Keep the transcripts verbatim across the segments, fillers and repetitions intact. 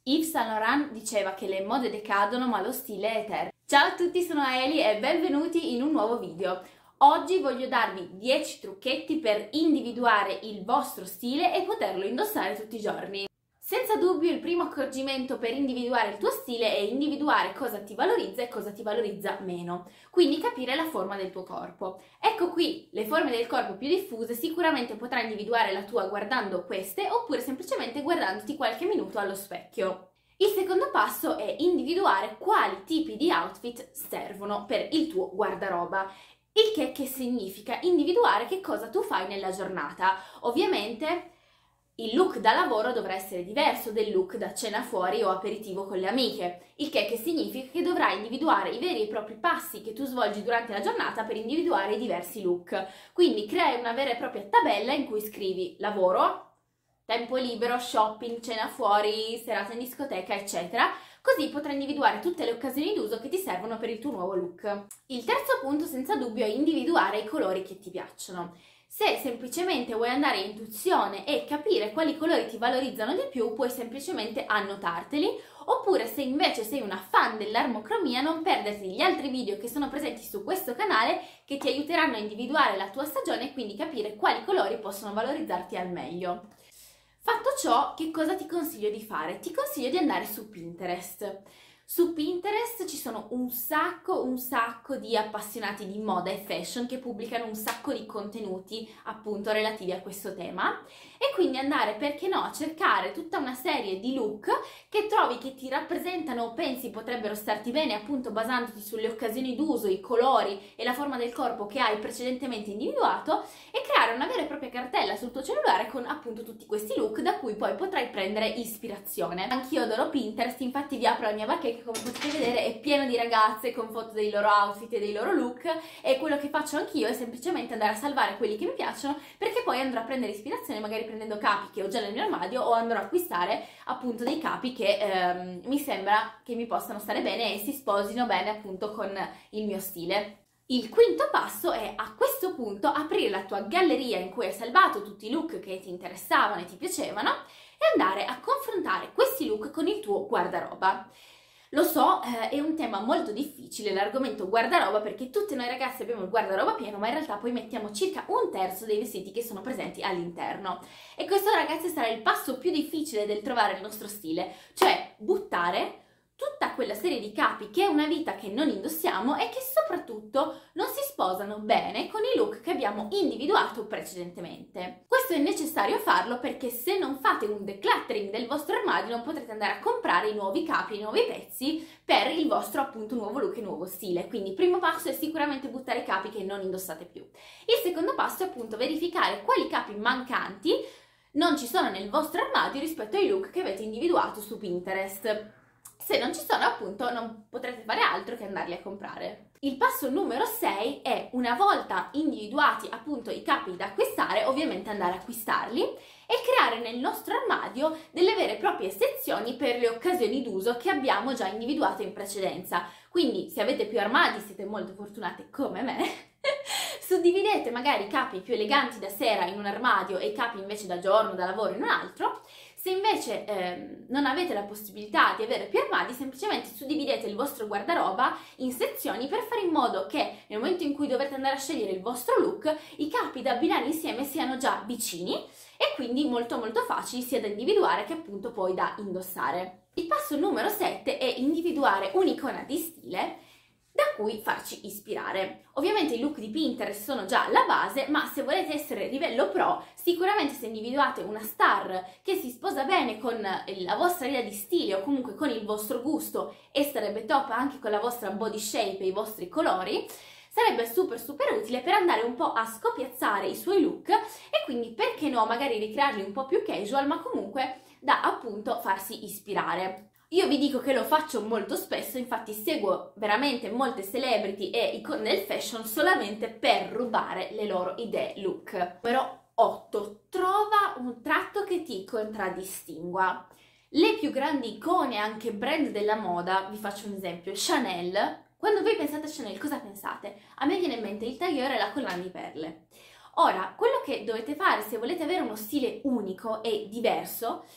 Yves Saint Laurent diceva che le mode decadono ma lo stile è eterno. Ciao a tutti, sono Aeli e benvenuti in un nuovo video. Oggi voglio darvi dieci trucchetti per individuare il vostro stile e poterlo indossare tutti i giorni. Senza dubbio il primo accorgimento per individuare il tuo stile è individuare cosa ti valorizza e cosa ti valorizza meno, quindi capire la forma del tuo corpo. Ecco qui le forme del corpo più diffuse, sicuramente potrai individuare la tua guardando queste oppure semplicemente guardandoti qualche minuto allo specchio. Il secondo passo è individuare quali tipi di outfit servono per il tuo guardaroba. Il che che significa individuare che cosa tu fai nella giornata. Ovviamente il look da lavoro dovrà essere diverso del look da cena fuori o aperitivo con le amiche, il che che significa che dovrai individuare i veri e propri passi che tu svolgi durante la giornata per individuare i diversi look. Quindi crei una vera e propria tabella in cui scrivi lavoro, tempo libero, shopping, cena fuori, serata in discoteca, eccetera. Così potrai individuare tutte le occasioni d'uso che ti servono per il tuo nuovo look. Il terzo punto, senza dubbio, è individuare i colori che ti piacciono. Se semplicemente vuoi andare a intuizione e capire quali colori ti valorizzano di più, puoi semplicemente annotarteli, oppure se invece sei una fan dell'armocromia, non perderti gli altri video che sono presenti su questo canale che ti aiuteranno a individuare la tua stagione e quindi capire quali colori possono valorizzarti al meglio. Fatto ciò, che cosa ti consiglio di fare? Ti consiglio di andare su Pinterest. Su Pinterest ci sono un sacco, un sacco di appassionati di moda e fashion che pubblicano un sacco di contenuti appunto relativi a questo tema e quindi andare, perché no, a cercare tutta una serie di look che trovi che ti rappresentano o pensi potrebbero starti bene appunto basandoti sulle occasioni d'uso, i colori e la forma del corpo che hai precedentemente individuato e creare una vera e propria cartella sul tuo cellulare con appunto tutti questi look da cui poi potrai prendere ispirazione. Anch'io adoro Pinterest, infatti vi apro la mia bacheca che come potete vedere è pieno di ragazze con foto dei loro outfit e dei loro look e quello che faccio anch'io è semplicemente andare a salvare quelli che mi piacciono perché poi andrò a prendere ispirazione magari prendendo capi che ho già nel mio armadio o andrò a acquistare appunto dei capi che ehm, mi sembra che mi possano stare bene e si sposino bene appunto con il mio stile. Il quinto passo è a questo punto aprire la tua galleria in cui hai salvato tutti i look che ti interessavano e ti piacevano e andare a confrontare questi look con il tuo guardaroba. Lo so, eh, è un tema molto difficile l'argomento guardaroba perché tutte noi ragazze abbiamo il guardaroba pieno, ma in realtà poi mettiamo circa un terzo dei vestiti che sono presenti all'interno. E questo, ragazzi, sarà il passo più difficile del trovare il nostro stile, cioè buttare tutta quella serie di capi che è una vita che non indossiamo e che soprattutto non si sposano bene con i look che abbiamo individuato precedentemente. Questo è necessario farlo perché se non fate un decluttering del vostro armadio non potrete andare a comprare i nuovi capi, i nuovi pezzi per il vostro appunto nuovo look e nuovo stile. Quindi il primo passo è sicuramente buttare i capi che non indossate più. Il secondo passo è appunto verificare quali capi mancanti non ci sono nel vostro armadio rispetto ai look che avete individuato su Pinterest. Se non ci sono, appunto, non potrete fare altro che andarli a comprare. Il passo numero sei è, una volta individuati appunto i capi da acquistare, ovviamente andare a acquistarli e creare nel nostro armadio delle vere e proprie sezioni per le occasioni d'uso che abbiamo già individuato in precedenza. Quindi, se avete più armadi, siete molto fortunate come me, suddividete magari i capi più eleganti da sera in un armadio e i capi invece da giorno, da lavoro in un altro. Se invece eh, non avete la possibilità di avere più armadi, semplicemente suddividete il vostro guardaroba in sezioni per fare in modo che nel momento in cui dovrete andare a scegliere il vostro look, i capi da abbinare insieme siano già vicini e quindi molto molto facili sia da individuare che appunto poi da indossare. Il passo numero sette è individuare un'icona di stile da cui farci ispirare. Ovviamente i look di Pinterest sono già la base, ma se volete essere livello pro, sicuramente se individuate una star che si sposa bene con la vostra idea di stile o comunque con il vostro gusto e sarebbe top anche con la vostra body shape e i vostri colori, sarebbe super super utile per andare un po' a scopiazzare i suoi look e quindi perché no magari ricrearli un po' più casual, ma comunque da appunto farsi ispirare. Io vi dico che lo faccio molto spesso, infatti seguo veramente molte celebrity e icone del fashion solamente per rubare le loro idee look. Numero otto. Trova un tratto che ti contraddistingua. Le più grandi icone, anche brand della moda, vi faccio un esempio, Chanel. Quando voi pensate a Chanel, cosa pensate? A me viene in mente il tagliore e la collana di perle. Ora, quello che dovete fare se volete avere uno stile unico e diverso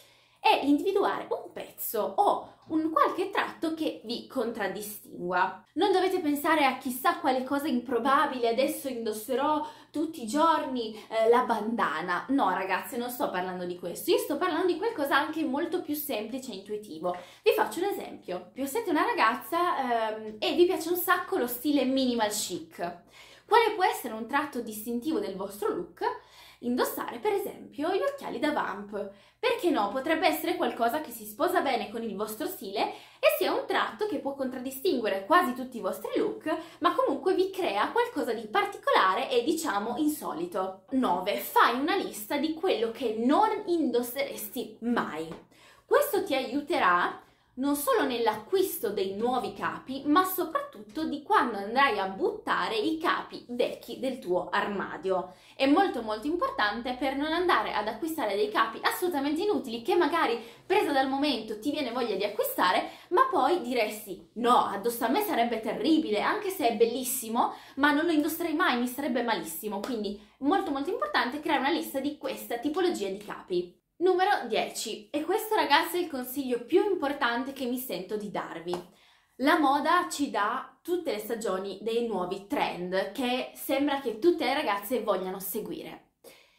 è individuare un pezzo o un qualche tratto che vi contraddistingua. Non dovete pensare a chissà quale cosa improbabile, adesso indosserò tutti i giorni eh, la bandana. No ragazze, non sto parlando di questo, io sto parlando di qualcosa anche molto più semplice e intuitivo. Vi faccio un esempio. Siete una ragazza ehm, e vi piace un sacco lo stile minimal chic. Quale può essere un tratto distintivo del vostro look? Indossare per esempio gli occhiali da vamp. Perché no? Potrebbe essere qualcosa che si sposa bene con il vostro stile e sia un tratto che può contraddistinguere quasi tutti i vostri look, ma comunque vi crea qualcosa di particolare e diciamo insolito. nove. Fai una lista di quello che non indosseresti mai. Questo ti aiuterà non solo nell'acquisto dei nuovi capi, ma soprattutto di quando andrai a buttare i capi vecchi del tuo armadio. È molto molto importante per non andare ad acquistare dei capi assolutamente inutili che magari presa dal momento ti viene voglia di acquistare, ma poi diresti no, addosso a me sarebbe terribile, anche se è bellissimo, ma non lo indosserei mai, mi sarebbe malissimo. Quindi molto molto importante creare una lista di questa tipologia di capi. Numero dieci, e questo ragazzi è il consiglio più importante che mi sento di darvi. La moda ci dà tutte le stagioni dei nuovi trend che sembra che tutte le ragazze vogliano seguire.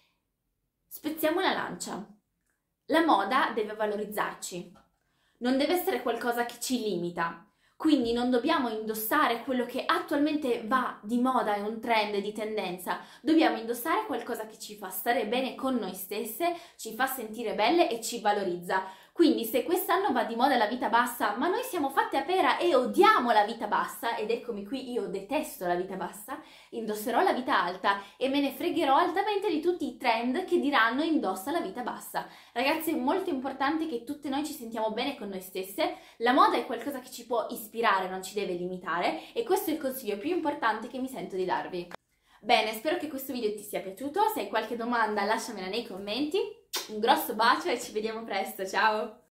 Spezziamo una lancia. La moda deve valorizzarci, non deve essere qualcosa che ci limita. Quindi non dobbiamo indossare quello che attualmente va di moda, è un trend di tendenza, dobbiamo indossare qualcosa che ci fa stare bene con noi stesse, ci fa sentire belle e ci valorizza. Quindi se quest'anno va di moda la vita bassa, ma noi siamo fatte a pera e odiamo la vita bassa, ed eccomi qui, io detesto la vita bassa, indosserò la vita alta e me ne fregherò altamente di tutti i trend che diranno indossa la vita bassa. Ragazzi, è molto importante che tutte noi ci sentiamo bene con noi stesse, la moda è qualcosa che ci può ispirare, non ci deve limitare, e questo è il consiglio più importante che mi sento di darvi. Bene, spero che questo video ti sia piaciuto, se hai qualche domanda lasciamela nei commenti. Un grosso bacio e ci vediamo presto, ciao!